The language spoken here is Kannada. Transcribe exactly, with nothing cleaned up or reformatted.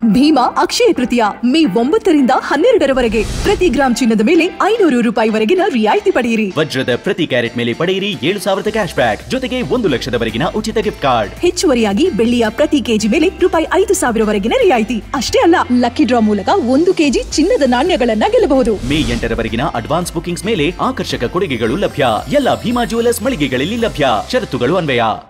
ಭೀಮಾ ಅಕ್ಷಯ ತೃತೀಯ ಮೇ ಒಂಬತ್ತರಿಂದ ಹನ್ನೆರಡರವರೆಗೆ ಪ್ರತಿ ಗ್ರಾಂ ಚಿನ್ನದ ಮೇಲೆ ಐನೂರು ರೂಪಾಯಿವರೆಗಿನ ರಿಯಾಯಿತಿ ಪಡೆಯಿರಿ. ವಜ್ರದ ಪ್ರತಿ ಕ್ಯಾರೆಟ್ ಮೇಲೆ ಪಡೆಯಿರಿ ಏಳು ಸಾವಿರದ ಕ್ಯಾಶ್ ಬ್ಯಾಕ್ ಜೊತೆಗೆ ಒಂದು ಲಕ್ಷದವರೆಗಿನ ಉಚಿತ ಗಿಫ್ಟ್ ಕಾರ್ಡ್. ಹೆಚ್ಚುವರಿಯಾಗಿ ಬೆಳ್ಳಿಯ ಪ್ರತಿ ಕೆಜಿ ಮೇಲೆ ರೂಪಾಯಿ ಐದು ಸಾವಿರವರೆಗಿನ ರಿಯಾಯಿತಿ. ಅಷ್ಟೇ ಅಲ್ಲ, ಲಕ್ಕಿ ಡ್ರಾ ಮೂಲಕ ಒಂದು ಕೆಜಿ ಚಿನ್ನದ ನಾಣ್ಯಗಳನ್ನ ಗೆಲ್ಲಬಹುದು. ಮೇ ಎಂಟರವರೆಗಿನ ಅಡ್ವಾನ್ಸ್ ಬುಕಿಂಗ್ಸ್ ಮೇಲೆ ಆಕರ್ಷಕ ಕೊಡುಗೆಗಳು ಲಭ್ಯ. ಎಲ್ಲ ಭೀಮಾ ಜುವೆಲ್ಲರ್ಸ್ ಮಳಿಗೆಗಳಲ್ಲಿ ಲಭ್ಯ. ಷರತ್ತುಗಳು ಅನ್ವಯ.